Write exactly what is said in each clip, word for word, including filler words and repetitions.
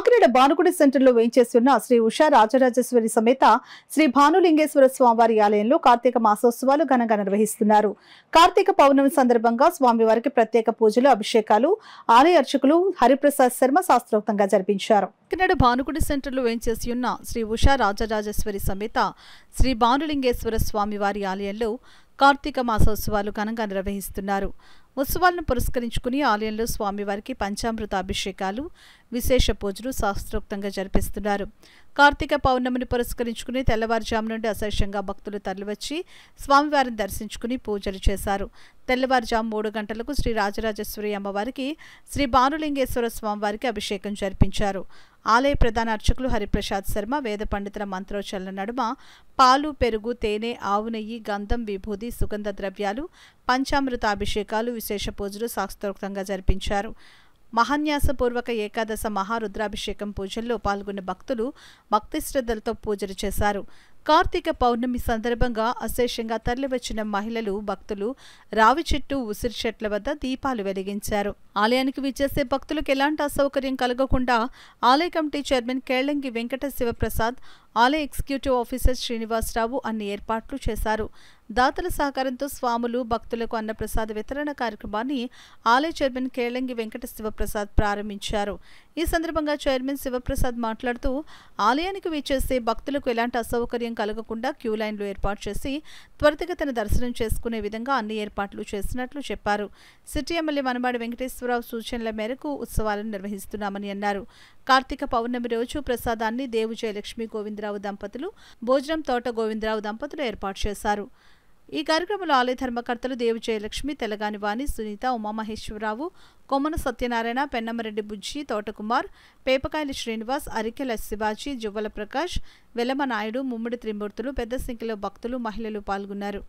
కాకినాడ భానుగుడి సెంటర్లో వేయించేసి ఉన్న శ్రీ ఉషా రాజరాజేశ్వరి సమేత శ్రీ భానులింగేశ్వర స్వామివారి ఆలయంలో కార్తీక మాసోత్సవాలు ఘనంగా నిర్వహిస్తున్నారు. కార్తీక పౌర్ణమి సందర్భంగా స్వామివారికి ప్రత్యేక పూజలు, అభిషేకాలు ఆలయ అర్చకులు హరిప్రసాద్ శర్మ శాస్త్రోక్తంగా జరిపించారు. కాకినాడ భానుగుడి సెంటర్లో వేయించేసి ఉన్న శ్రీ ఉషా రాజరాజేశ్వరి సమేత శ్రీ భానులింగేశ్వర స్వామివారి ఆలయంలో కార్తీక మాసోత్సవాలు ఘనంగా నిర్వహిస్తున్నారు. ఉత్సవాలను పురస్కరించుకుని ఆలయంలో స్వామివారికి పంచామృత అభిషేకాలు, విశేష పూజలు శాస్త్రోక్తంగా జరిపిస్తున్నారు. కార్తీక పౌర్ణమిని పురస్కరించుకుని తెల్లవారుజాము నుండి అశేషంగా భక్తులు తరలివచ్చి స్వామివారిని దర్శించుకుని పూజలు చేశారు. తెల్లవారుజాము మూడు గంటలకు శ్రీ రాజరాజేశ్వరి అమ్మవారికి శ్రీ భానులింగేశ్వర స్వామివారికి అభిషేకం జరిపించారు. ఆలయ ప్రధాన అర్చకులు హరిప్రసాద్ శర్మ వేద పండితుల మంత్రోచ్చరణ నడుమ పాలు, పెరుగు, తేనె, ఆవు నెయ్యి, గంధం, విభూది, సుగంధ ద్రవ్యాలు, పంచామృత అభిషేకాలు, విశేష పూజలు శాస్త్రోక్తంగా జరిపించారు. మహాన్యాసపూర్వక ఏకాదశ మహారుద్రాభిషేకం పూజల్లో పాల్గొన్న భక్తులు భక్తి శ్రద్ధలతో పూజలు చేశారు. కార్తీక పౌర్ణమి సందర్భంగా అశేషంగా తరలివచ్చిన మహిళలు, భక్తులు రావి చెట్టు, ఉసిరి చెట్ల వద్ద దీపాలు వెలిగించారు. ఆలయానికి విచ్చేసే భక్తులకు ఎలాంటి అసౌకర్యం కలగకుండా ఆలయ కమిటీ చైర్మన్ కేళ్లంగి వెంకట శివప్రసాద్, ఆలయ ఎగ్జిక్యూటివ్ ఆఫీసర్ శ్రీనివాసరావు అన్ని ఏర్పాట్లు చేశారు. దాతల సహకారంతో స్వాములు, భక్తులకు అన్నప్రసాద వితరణ కార్యక్రమాన్ని ఆలయ చైర్మన్ కేళ్లంగి వెంకట శివప్రసాద్ ప్రారంభించారు. ఈ సందర్భంగా చైర్మన్ శివప్రసాద్ మాట్లాడుతూ ఆలయానికి విచ్చేసే భక్తులకు ఎలాంటి అసౌకర్యం కలగకుండా క్యూ లైన్లు ఏర్పాటు చేసి త్వరితగతిన దర్శనం చేసుకునే విధంగా అన్ని ఏర్పాట్లు చేసినట్లు చెప్పారు. సిటీ ఎమ్మెల్యే మనమాడి వెంకటేశ్వరరావు సూచనల మేరకు ఉత్సవాలను నిర్వహిస్తున్నామని అన్నారు. కార్తీక పౌర్ణమి రోజు ప్రసాదాన్ని దేవు జయలక్ష్మి గోవిందరావు దంపతులు, భోజనం తోట గోవిందరావు దంపతులు ఏర్పాటు చేశారు. ఈ కార్యక్రమంలో ఆలయ ధర్మకర్తలు దేవు జయలక్ష్మి, తెలగాని వాణి, సునీత, ఉమామహేశ్వరరావు, కొమ్మన సత్యనారాయణ, పెన్నమరెడ్డి బుజ్జి, తోటకుమార్, పేపకాయల శ్రీనివాస్, అరికెల శివాజీ, జువ్వల ప్రకాష్, వెలమ నాయుడు, ముమ్మడి త్రిమూర్తులు, పెద్ద సంఖ్యలో భక్తులు, మహిళలు పాల్గొన్నారు.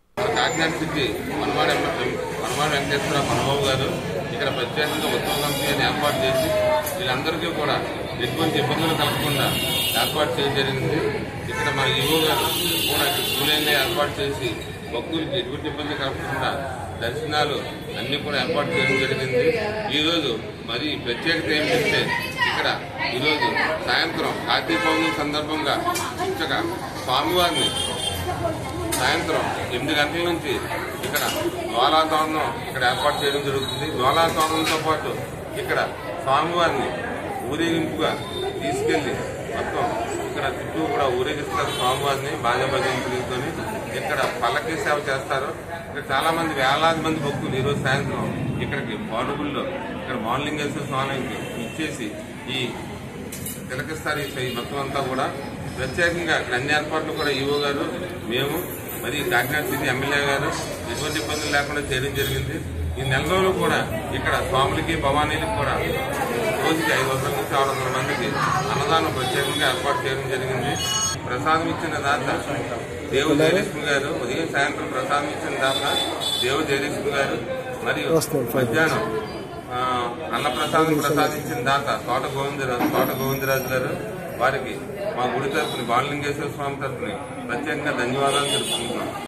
ఇక్కడ ప్రత్యేకంగా ఉత్సవ కమిటీని ఏర్పాటు చేసి వీళ్ళందరికీ కూడా ఎటువంటి ఇబ్బందులు కలగకుండా ఏర్పాటు చేయడం జరిగింది. ఇక్కడ మన ఈవో గారు కూడా స్కూలైనా ఏర్పాటు చేసి భక్తులకి ఎటువంటి ఇబ్బంది కలగకుండా దర్శనాలు అన్ని కూడా ఏర్పాటు చేయడం జరిగింది. ఈరోజు మరి ప్రత్యేకత ఏమిటంటే ఇక్కడ ఈరోజు సాయంత్రం కార్తీక పౌర్ణమి సందర్భంగా చక్కగా స్వామివారిని సాయంత్రం ఎనిమిది గంటల నుంచి ఇక్కడ జ్వాలాతోరణం ఇక్కడ ఏర్పాటు చేయడం జరుగుతుంది. జ్వాలాతోరణంతో పాటు ఇక్కడ స్వామివారిని ఊరేగింపుగా తీసుకెళ్లి మొత్తం ఇక్కడ చుట్టూ కూడా ఊరేగిస్తారు. స్వామివారిని బాజా భజనలతో ఇక్కడ పల్లకి సేవ చేస్తారు. ఇక్కడ చాలా మంది వేలాది మంది భక్తులు ఈరోజు సాయంత్రం ఇక్కడికి భానుగుడిలో ఇక్కడ భానులింగేశ్వర స్వామికి ఇచ్చేసి ఈ తిలకిస్తారు. ఈ మొత్తం అంతా కూడా ప్రత్యేకంగా ఇక్కడ అన్ని ఏర్పాట్లు కూడా ఈవో గారు, మేము మరి కాకినాడ సిటీ ఎమ్మెల్యే గారు ఎటువంటి ఇబ్బందులు లేకుండా చేయడం జరిగింది. ఈ నెల రోజులు కూడా ఇక్కడ స్వాములకి, భవానీలకు కూడా రోజుకి ఐదు వందల నుంచి ఆరు వందల మందికి అన్నదానం ప్రత్యేకంగా ఏర్పాటు చేయడం జరిగింది. ప్రసాదం ఇచ్చిన దాత దేవు జయలక్ష్మి గారు, ఉదయం సాయంత్రం ప్రసాదం ఇచ్చిన దాత దేవు జయలక్ష్మి గారు, మరియు మధ్యాహ్నం అన్నప్రసాదం ప్రసాదించిన దాత తోట గోవిందరాజు తోట గోవిందరాజు గారు, వారికి మా గుడి తరఫున భానులింగేశ్వర స్వామి తరఫున ప్రత్యేకంగా ధన్యవాదాలు తెలుపుకుంటున్నాం.